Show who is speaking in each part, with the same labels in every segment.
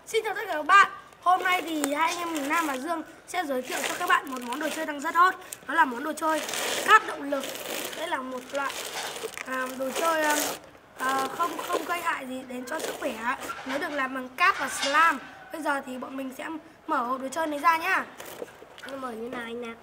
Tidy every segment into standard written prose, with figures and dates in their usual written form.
Speaker 1: Xin chào tất cả các bạn. Hôm nay thì hai anh em mình Nam và Dương sẽ giới thiệu cho các bạn một món đồ chơi đang rất hot. Đó là món đồ chơi cát động lực. Đây là một loại đồ chơi không gây hại gì đến cho sức khỏe. Nó được làm bằng cát và slam. Bây giờ thì bọn mình sẽ mở hộp đồ chơi này ra nhá. Nó mở như nào anh Nam?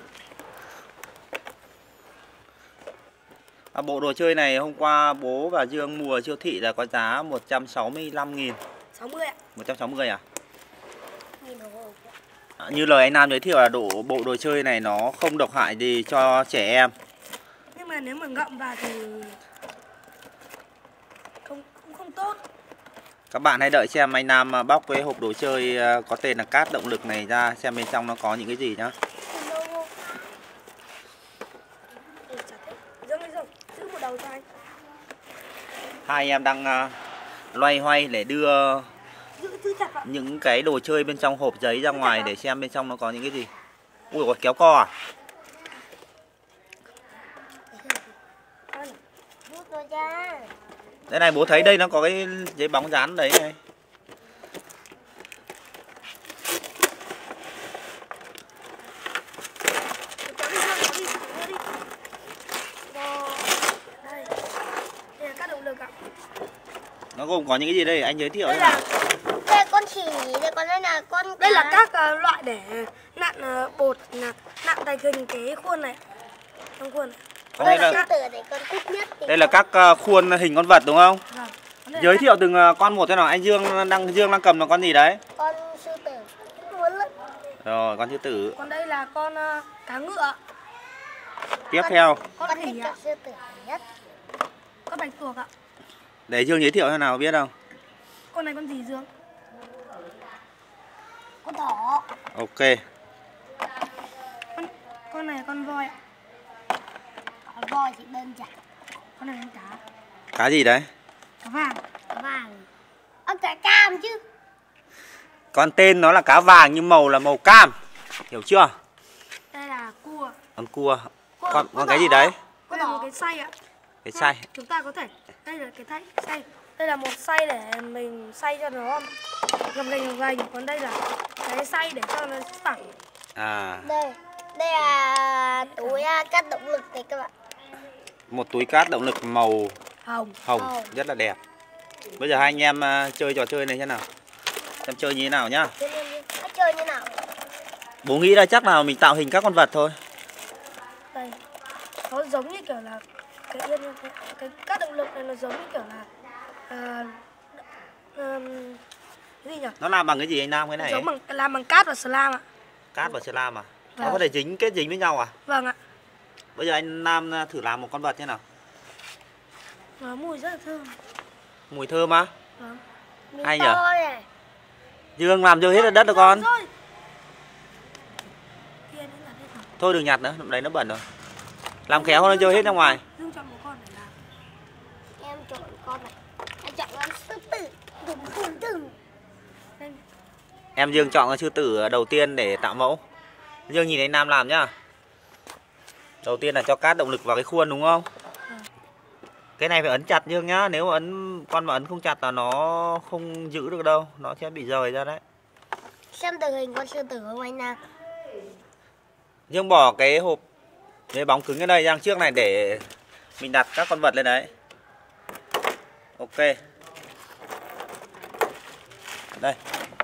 Speaker 2: Bộ đồ chơi này hôm qua bố và Dương mua ở siêu thị là có giá 165.000.
Speaker 1: 60 ạ.
Speaker 2: 160 à? Như lời anh Nam giới thiệu là bộ đồ chơi này nó không độc hại gì cho trẻ em.
Speaker 1: Nhưng mà nếu mà ngậm vào thì không tốt.
Speaker 2: Các bạn hãy đợi xem anh Nam bóc cái hộp đồ chơi có tên là cát động lực này ra, xem bên trong nó có những cái gì nhá.
Speaker 1: Giữ một đầu cho anh.
Speaker 2: Hai anh em đang loay hoay để đưa những cái đồ chơi bên trong hộp giấy ra ngoài để xem bên trong nó có những cái gì. Ui dồi, kéo co à? Đây này, bố thấy đây nó có cái giấy bóng dán đấy này. Nó gồm có những cái gì đây? Anh giới thiệu thế nào?
Speaker 3: Đây con chỉ, đây con đây là con cá.
Speaker 1: Đây là các loại để nặn bột, nặn thành hình cái khuôn này. Trong khuôn này.
Speaker 3: Đây là sư tử để con thích nhất.
Speaker 2: Đây là các khuôn hình con vật đúng không?
Speaker 1: Vâng.
Speaker 2: Giới thiệu từng con một thế nào. Anh Dương đang cầm là con gì đấy?
Speaker 3: Con sư tử.
Speaker 2: Rồi, con sư tử.
Speaker 1: Còn đây là con cá ngựa.
Speaker 2: Tiếp theo.
Speaker 3: Con thích con sư tử nhất.
Speaker 1: Con bạch tuộc ạ.
Speaker 2: Để Dương giới thiệu thế nào biết không?
Speaker 1: Con này con gì Dương?
Speaker 3: Con thỏ.
Speaker 2: Ok.
Speaker 1: Con này con voi ạ.
Speaker 3: Con voi thì đơn giản.
Speaker 1: Con này con cá.
Speaker 2: Cá gì đấy?
Speaker 1: Cá vàng.
Speaker 3: Cá vàng. Cá cam chứ.
Speaker 2: Con tên nó là cá vàng nhưng màu là màu cam. Hiểu chưa?
Speaker 1: Đây là cua.
Speaker 2: Con cua. Con cái gì đấy?
Speaker 1: Đây là một cái xay ạ.
Speaker 2: Cái xay.
Speaker 1: Chúng ta có thể, đây là cái xay. Đây là một xay để mình xay cho nó gầm gành. Còn đây là cái xay để cho nó phẳng.
Speaker 3: Đây là túi cát động lực này các bạn.
Speaker 2: Một túi cát động lực màu hồng rất là đẹp. Bây giờ hai anh em chơi trò chơi này thế nào? Xem chơi như thế nào nhá.
Speaker 3: Chơi như nào?
Speaker 2: Bố nghĩ là chắc là mình tạo hình các con vật thôi.
Speaker 1: Đây. Nó giống như kiểu là cái cát động lực này, nó giống như kiểu là cái gì nhỉ?
Speaker 2: Nó làm bằng cái gì anh Nam cái này?
Speaker 1: Giống làm bằng cát và slam ạ.
Speaker 2: Cát và slam à?
Speaker 1: Vâng.
Speaker 2: Nó có thể kết dính với nhau à?
Speaker 1: Vâng ạ.
Speaker 2: Bây giờ anh Nam thử làm một con vật thế nào?
Speaker 1: Nó mùi rất là thơm.
Speaker 2: Mùi thơm á?
Speaker 1: Vâng.
Speaker 2: Hay nhỉ? Dương làm rơi hết ra đất rồi con. Thôi đừng nhặt nữa, đấy nó bẩn rồi. Làm khéo nó rơi hết ra ngoài.
Speaker 1: Dương chọn một con để làm.
Speaker 3: Em chọn con này. Em chọn con sư tử.
Speaker 2: Em Dương chọn con sư tử đầu tiên để tạo mẫu. Dương nhìn anh Nam làm nhá. Đầu tiên là cho cát động lực vào cái khuôn đúng không? Cái này phải ấn chặt Dương nhá. Nếu mà con mà ấn không chặt là nó không giữ được đâu. Nó sẽ bị rời ra đấy.
Speaker 3: Xem tờ hình con sư tử không anh Nam?
Speaker 2: Dương bỏ cái hộp giấy bóng cứng ở đây ra trước này để mình đặt các con vật lên đấy. Ok. Đây.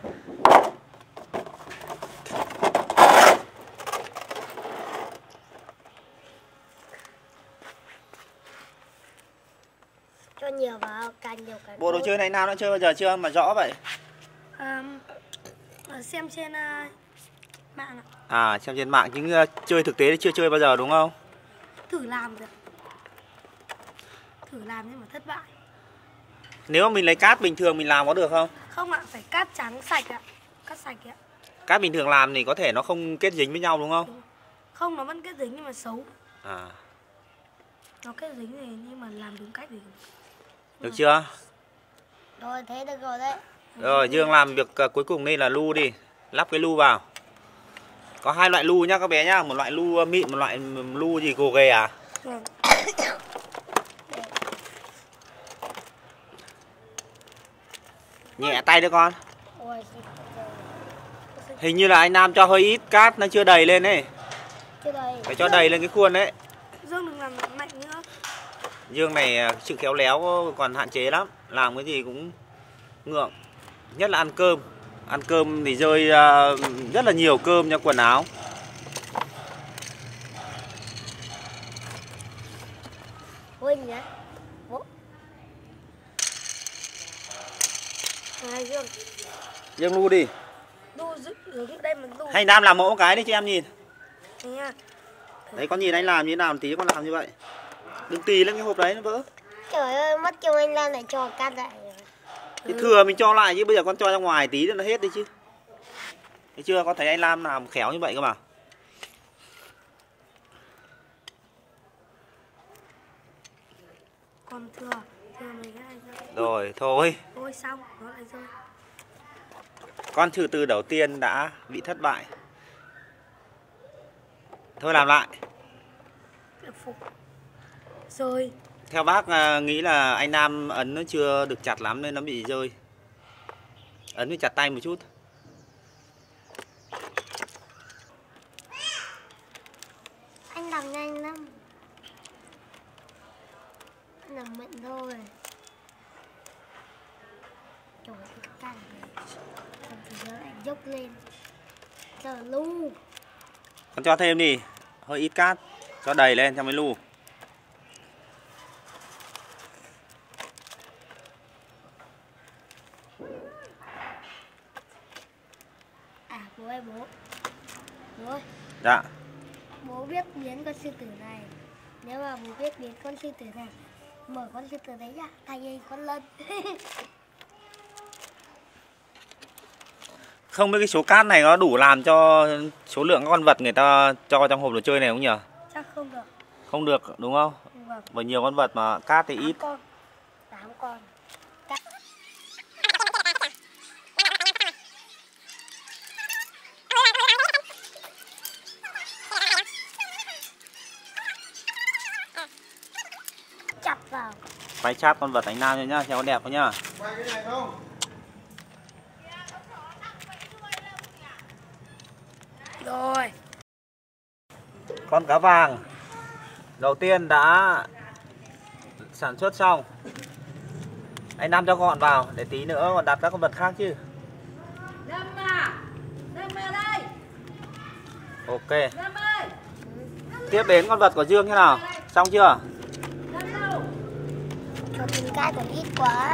Speaker 3: Cho nhiều vào, càng nhiều càng
Speaker 2: Bộ đồ chơi này nào đã chơi bao giờ chưa mà rõ vậy?
Speaker 1: Xem trên mạng ạ.
Speaker 2: Xem trên mạng chứ chơi thực tế thì chưa chơi bao giờ đúng không?
Speaker 1: Thử làm được. Thử làm nhưng mà thất bại.
Speaker 2: Nếu mà mình lấy cát bình thường mình làm có được không?
Speaker 1: Không ạ, phải cát trắng sạch ạ. Cát sạch ạ.
Speaker 2: Cát bình thường làm thì có thể nó không kết dính với nhau đúng không?
Speaker 1: Không, nó vẫn kết dính nhưng mà xấu. Nó kết dính thì nhưng mà làm đúng cách thì
Speaker 2: được chưa?
Speaker 3: Rồi thế được rồi đấy.
Speaker 2: Rồi Dương làm việc cuối cùng đây là lu đi. Lắp cái lu vào. Có hai loại lu nhá các bé nhá. Một loại lu mịn, một loại lu gì gồ ghề à?
Speaker 1: Vâng.
Speaker 2: Nhẹ tay đấy con.
Speaker 3: Ôi,
Speaker 2: Hình như là anh Nam cho hơi ít cát, nó chưa đầy lên ấy.
Speaker 3: chưa đầy.
Speaker 2: Phải cho đầy lên cái khuôn đấy.
Speaker 1: Dương đừng làm mạnh nữa.
Speaker 2: Dương này sự khéo léo còn hạn chế lắm. Làm cái gì cũng ngượng. Nhất là ăn cơm. Ăn cơm thì rơi rất là nhiều cơm cho quần áo.
Speaker 3: Ôi nhá. Bố.
Speaker 1: Này Dương.
Speaker 2: Dương lu đi.
Speaker 1: Đu đứng đây mà đu.
Speaker 2: Hay Nam làm mẫu cái đi cho em nhìn.
Speaker 1: Thế nha.
Speaker 2: Đấy con nhìn anh làm như thế nào một tí con làm như vậy. Đừng tì lên cái hộp đấy nó vỡ.
Speaker 3: Trời ơi, mất công anh Lan lại cho cát lại.
Speaker 2: Thì thừa mình cho lại chứ bây giờ con cho ra ngoài tí cho nó hết đi chứ. Thấy chưa, con thấy anh Lam làm khéo như vậy cơ mà.
Speaker 1: Còn thừa mấy cái này nữa.
Speaker 2: Rồi thôi.
Speaker 1: Thôi xong, nó lại rơi.
Speaker 2: Con trừ từ đầu tiên đã bị thất bại. Thôi làm lại.
Speaker 1: Phục. Rồi.
Speaker 2: Theo bác nghĩ là anh Nam ấn nó chưa được chặt lắm nên nó bị rơi. Ấn phải chặt tay một chút.
Speaker 3: Anh làm nhanh lắm. Anh làm mạnh thôi. Trời ơi, cái cát này. Xong thì nó lại dốc lên. Trời lu.
Speaker 2: Con cho thêm đi. Hơi ít cát. Cho đầy lên cho mới lu.
Speaker 3: À bố ơi bố. Bố ơi.
Speaker 2: Dạ.
Speaker 3: Bố biết biến con sư tử này. Nếu mà bố biết biến con sư tử này, mở con sư tử đấy ra thành con lân.
Speaker 2: Không biết cái số cát này có đủ làm cho số lượng các con vật người ta cho trong hộp đồ chơi này không nhỉ?
Speaker 1: Chắc không được.
Speaker 2: Không được đúng không?
Speaker 1: Vâng.
Speaker 2: Bởi nhiều con vật mà cát thì ít.
Speaker 3: 8 con. Chặt vào.
Speaker 2: Quay chát con vật anh Nam cho nhá, cho nó đẹp thôi nhá.
Speaker 1: Rồi.
Speaker 2: Con cá vàng đầu tiên đã sản xuất xong. Anh Nam cho gọn vào để tí nữa còn đặt các con vật khác chứ.
Speaker 4: Lâm đây.
Speaker 2: Ok.
Speaker 4: Lâm ơi.
Speaker 2: Tiếp đến con vật của Dương thế nào? Xong chưa?
Speaker 4: Lâm đâu?
Speaker 3: Cho mình cát còn ít quá.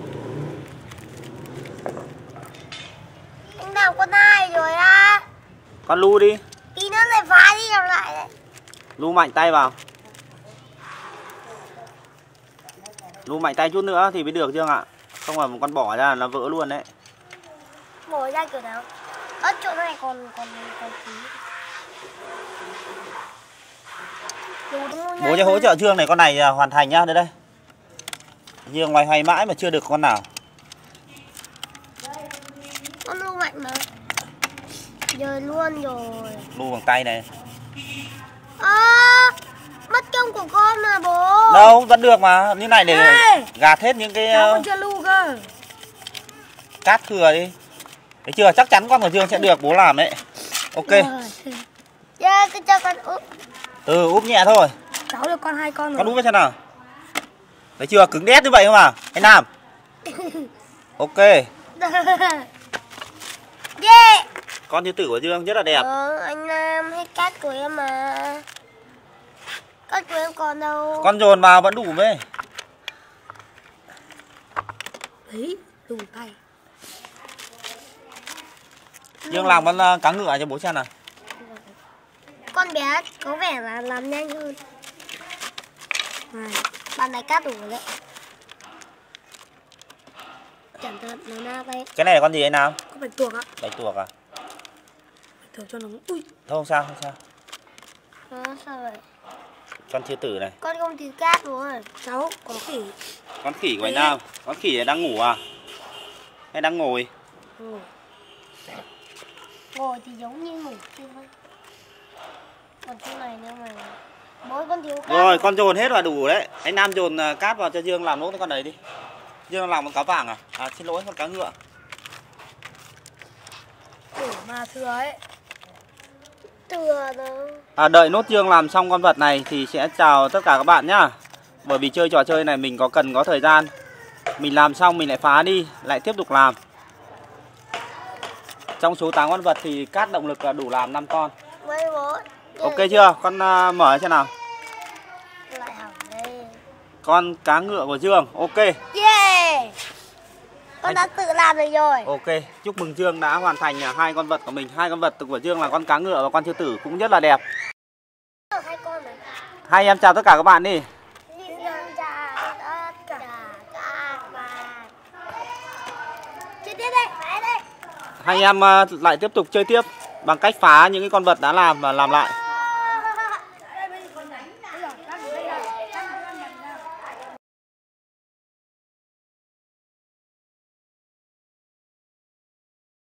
Speaker 3: Anh làm con hai rồi á.
Speaker 2: Con lu đi.
Speaker 3: Tí nữa lại phá đi làm lại đấy.
Speaker 2: Lu mạnh tay vào. Lu mạnh tay chút nữa thì mới được Dương ạ. Không là một con bỏ ra nó vỡ luôn đấy.
Speaker 3: Mở ra kiểu nào? Ở chỗ này còn tí.
Speaker 2: Bố cho hỗ trợ Dương này, con này hoàn thành nhá, đây đây. Dương ngoài hoài mãi mà chưa được con nào.
Speaker 3: Con lu mạnh mà. Giờ luôn rồi.
Speaker 2: Lu bằng tay này.
Speaker 3: Mất công của con mà bố.
Speaker 2: Đâu vẫn được mà, như này để
Speaker 1: Ê!
Speaker 2: gạt hết những cái
Speaker 1: Cháu còn chưa lu cơ.
Speaker 2: cát thừa đi. Thấy chưa, chắc chắn con của Dương sẽ được bố làm đấy. Ok.
Speaker 3: Dạ, cứ cho con úp.
Speaker 2: Úp nhẹ thôi.
Speaker 1: Cháu được con 2 con rồi.
Speaker 2: Con úp với xem nào. Thấy chưa, cứng đét như vậy không à anh Nam. Ok.
Speaker 3: Yeah.
Speaker 2: Con sư tử của Dương rất là đẹp.
Speaker 3: Anh Nam hết cát của em mà. Cát của em còn đâu.
Speaker 2: Con dồn vào vẫn đủ với.
Speaker 1: Đấy, đủ tay.
Speaker 2: Dương làm con cá ngựa cho bố xem nào.
Speaker 3: Con bé có vẻ là làm nhanh hơn.
Speaker 1: Này.
Speaker 3: Bạn này cát đủ rồi đấy. Cẩn thận nó na đây.
Speaker 2: Cái này là con gì anh Nam?
Speaker 1: Có bạch tuộc ạ.
Speaker 2: Bạch tuộc à?
Speaker 1: Bạch tuộc cho nó. Ui.
Speaker 2: Thôi không sao, không sao.
Speaker 3: Sao vậy?
Speaker 2: Con sư tử này.
Speaker 3: Con không thiếu cát rồi.
Speaker 1: Cháu có khỉ.
Speaker 2: Con khỉ của anh Nam. Con khỉ này đang ngủ à? Hay đang ngồi?
Speaker 3: Ngồi thì giống như ngủ kia thôi. Còn chỗ này nữa mà. Mỗi con thiếu cát.
Speaker 2: Rồi con dồn hết là đủ đấy. Anh Nam dồn cát vào cho Dương làm nốt con đấy đi. Dương làm con cá vàng à? À xin lỗi, con cá ngựa.
Speaker 1: mà thừa ấy.
Speaker 3: Thừa đó.
Speaker 2: Đợi nốt Dương làm xong con vật này thì sẽ chào tất cả các bạn nhá. Bởi vì chơi trò chơi này mình cần có thời gian. Mình làm xong mình lại phá đi, lại tiếp tục làm. Trong số 8 con vật thì cát động lực là đủ làm 5 con.
Speaker 3: 11.
Speaker 2: Ok chưa? Con mở xem nào.
Speaker 3: Lại hỏng đây.
Speaker 2: Con cá ngựa của Dương. Ok.
Speaker 3: Yeah. Con đã tự làm được rồi.
Speaker 2: Ok, chúc mừng Dương đã hoàn thành 2 con vật của mình. 2 con vật của Dương là con cá ngựa và con sư tử cũng rất là đẹp.
Speaker 3: 2 con rồi.
Speaker 2: Hai em chào tất cả các bạn đi.
Speaker 3: Xin chào tất cả các bạn. Chơi tiếp đây, phải đây.
Speaker 2: Hai em lại tiếp tục chơi tiếp bằng cách phá những cái con vật đã làm và làm lại.